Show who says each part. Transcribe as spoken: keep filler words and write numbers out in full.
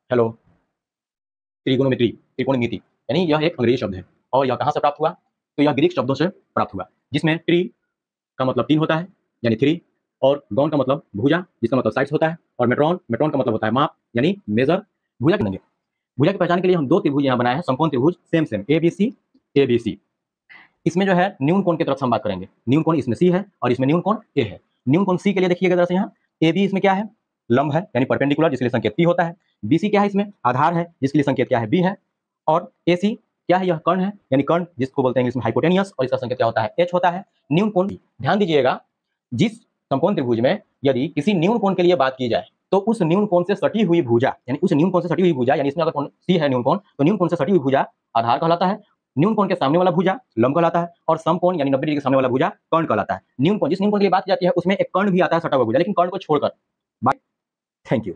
Speaker 1: Hello. त्रिगोनोमेट्री, त्रिकोणमिति यानी यह एक अंग्रेजी शब्द है और यह कहाँ से प्राप्त हुआ? तो यह ग्रीक शब्दों से प्राप्त हुआ, जिसमें ट्री का मतलब तीन होता है यानी थ्री, और गौन का मतलब भुजा जिसका मतलब साइड्स होता है, और मेट्रॉन मेट्रॉन का मतलब होता है माप यानी मेजर। भुजा के नंगे भुजा की पहचान के लिए हम दो त्रिभुज यहाँ बनाए हैं, समकोण त्रिभुज same same A B C A B C. इसमें जो है न्यून कोण की तरफ से हम बात करेंगे। न्यून कोण इसमें सी है और इसमें न्यून कोण ए है। न्यून कोण सी के लिए देखिएगा जरा से यहाँ, ए बी इसमें क्या है? लंब है यानी परपेंडिकुलर, जिसके लिए संकेत पी होता है। बी सी क्या है? इसमें आधार है, जिसके लिए संकेत क्या है? बी है। और ए सी क्या है? यह कर्ण है यानी कर्ण, जिसको बोलते हैं इंग्लिश में हाइपोटेनियस, और इसका संकेत क्या होता है? एच होता है। न्यून कोण, ध्यान दीजिएगा, जिस समकोण त्रिभुज में यदि किसी न्यून कोण के लिए बात की जाए तो उस न्यून कोण से सटी हुई भुजा यानी उस न्यून कोण से सटी हुई भुजा यानी इसमें अगर कोण सी है न्यून कोण, तो न्यून कोण से सटी हुई भुजा आधार कहलाता है। न्यून कोण के सामने वाला भुजा लंब कहलाता है, और समकोण यानी नब्बे डिग्री के सामने वाला भुजा कर्ण कहलाता है। न्यून कोण, जिस न्यून कोण की बात की जाती है उसमें एक कर्ण भी आता है सटा हुआ भुजा, लेकिन कर्ण को छोड़कर। Thank you.